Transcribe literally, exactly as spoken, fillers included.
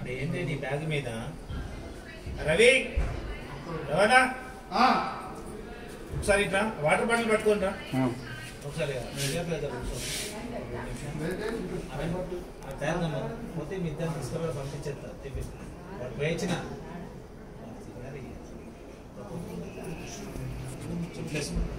ఏంటి నీ బ్యాగ్ మీద రవి రవాణా ఒకసారి ఇట్లా వాటర్ బాటిల్ పట్టుకోండి రా ఒకసారి తయారమ్మా పోతే మీ ఇద్దరు తీసుకొని పంపించేస్తా తెప్పిస్తా వాడు పోయించిన చెప్పలేసు